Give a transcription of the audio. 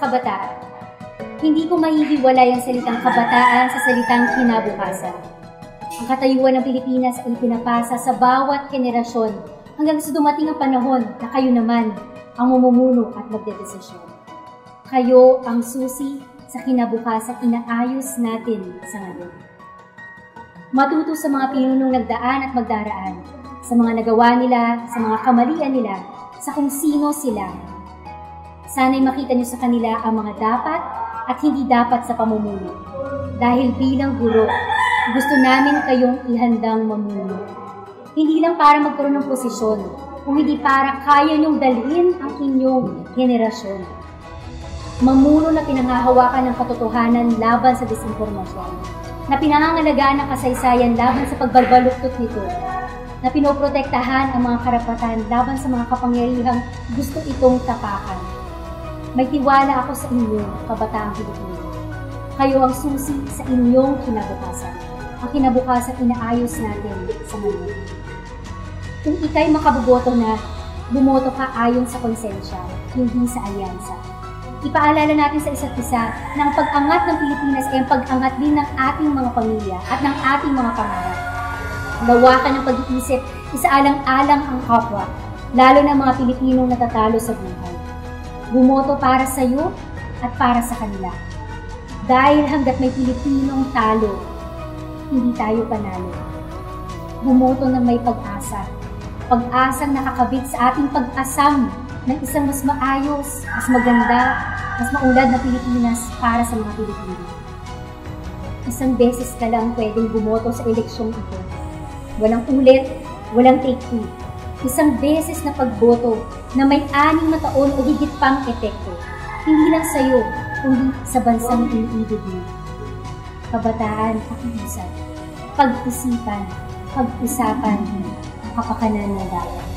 kabataan. Hindi ko mahihiwalay ang salitang kabataan sa salitang kinabukasan. Ang katayuan ng Pilipinas ay pinapasa sa bawat henerasyon hanggang sa dumating ang panahon na kayo naman ang mamumuno at magdedesisyon. Kayo ang susi sa kinabukasan inaayos natin sa ngayon. Matuto sa mga pinunong nagdaan at magdaraan, sa mga nagawa nila, sa mga kamalian nila, sa kung sino sila. Sana'y makita niyo sa kanila ang mga dapat at hindi dapat sa pamumuno. Dahil bilang guro, gusto namin kayong ihandang mamuno. Hindi lang para magkaroon ng posisyon, kung hindi para kaya niyong dalhin ang inyong henerasyon. Mamuno na pinanghahawakan ng katotohanan laban sa disinformasyon, na pinangangalagaan ng kasaysayan laban sa pagbalbaluktot nito, na pinoprotektahan ang mga karapatan laban sa mga kapangyarihang gusto itong tapakan. May tiwala ako sa inyo, kabataang Filipino. Kayo ang susi sa inyong kinabukasan. Ang kinabukasan inaayos natin sa ngayon. Kung ika'y makaboboto na, bumoto ka ayon sa konsensya, hindi sa alyansa. Ipaalala natin sa isa't isa na ang pag-angat ng Pilipinas ay ang pag-angat din ng ating mga pamilya at ng ating mga pangarap. Lawakan ng pag-iisip, isaalang-alang ang kapwa, lalo na mga Pilipinong natatalo sa buhay. Bumoto para sa iyo at para sa kanila. Dahil hanggat may Pilipinong talo, hindi tayo panalo. Bumoto ng may pag-asa. Pag-asang nakakabit sa ating pag-asam ng isang mas maayos, mas maganda, mas maunlad na Pilipinas para sa mga Pilipino. Isang beses ka lang pwedeng bumoto sa eleksyong ito. Walang ulit, walang take two. Isang beses na pagboto na may 6 na taon o higit pang epekto. Hindi lang sa iyo, kundi sa bansang iniibig mo. Kabataan, pakiusap. Pag-isipan, pag-usapan, kapakanan ng dapat.